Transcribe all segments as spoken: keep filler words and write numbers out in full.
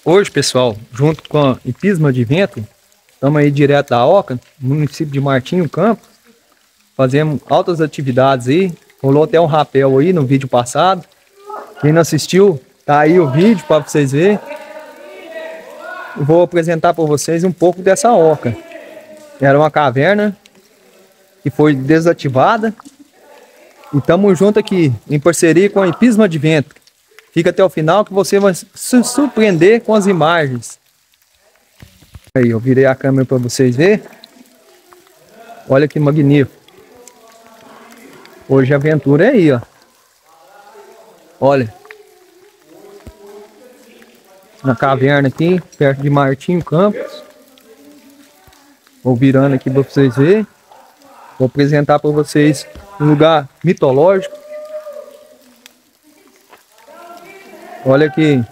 Hoje, pessoal, junto com a Hipisma de Vento, estamos aí direto da Oca, município de Martinho Campos. Fazemos altas atividades aí. Rolou até um rapel aí no vídeo passado. Quem não assistiu, tá aí o vídeo para vocês verem. Eu vou apresentar para vocês um pouco dessa oca. Era uma caverna que foi desativada. E estamos junto aqui, em parceria com a Hipisma de Vento. Fica até o final que você vai se surpreender com as imagens. Aí, eu virei a câmera para vocês verem. Olha que magnífico. Hoje a aventura é aí, ó. Olha. Na caverna aqui, perto de Martinho Campos. Vou virando aqui para vocês verem. Vou apresentar para vocês um lugar mitológico. Olha aqui.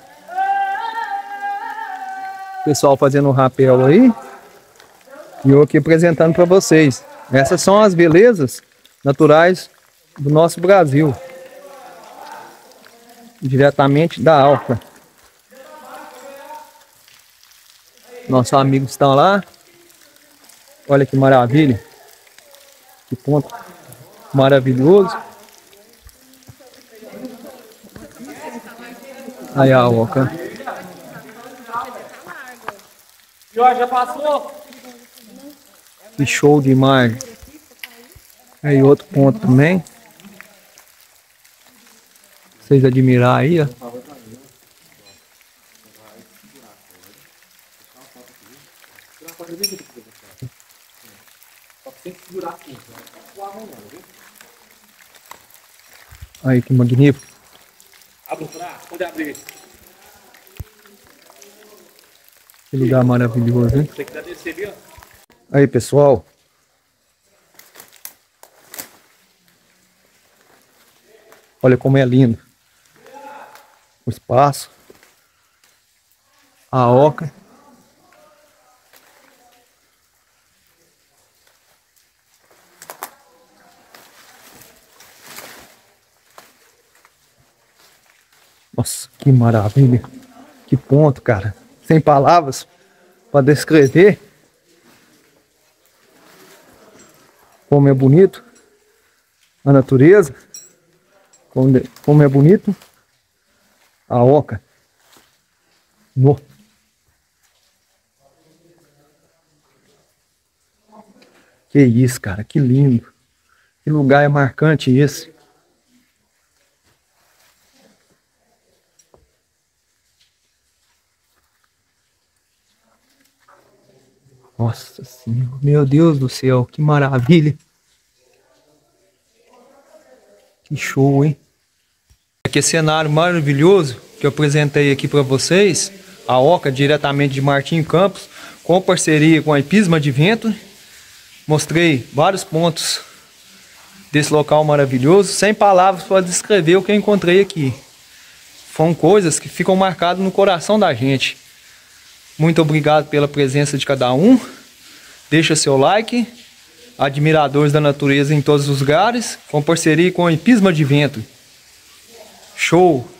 Pessoal fazendo um rapel aí. E eu aqui apresentando para vocês. Essas são as belezas naturais do nosso Brasil. Diretamente da Oca. Nossos amigos estão lá. Olha que maravilha. Que ponto maravilhoso. Aí a Oca. Já passou? Que show de imagem. Aí outro ponto também. Vocês admirar aí, ó. Aí que magnífico. Abre pra pode abrir. Que lugar maravilhoso, hein? Tem que descer ali, ó. Aí, pessoal. Olha como é lindo. O espaço. A oca. Nossa, que maravilha. Que ponto, cara. Sem palavras para descrever como é bonito a natureza, como, como é bonito a oca. No. Que isso, cara, que lindo. Que lugar é marcante esse. Nossa Senhora, meu Deus do céu, que maravilha. Que show, hein? Que cenário maravilhoso que eu apresentei aqui para vocês. A Oca, diretamente de Martinho Campos, com parceria com a Hipisma de Vento. Mostrei vários pontos desse local maravilhoso, sem palavras para descrever o que eu encontrei aqui. São coisas que ficam marcadas no coração da gente. Muito obrigado pela presença de cada um. Deixa seu like. Admiradores da natureza em todos os lugares. Com parceria com a Hipisma de Vento. Show!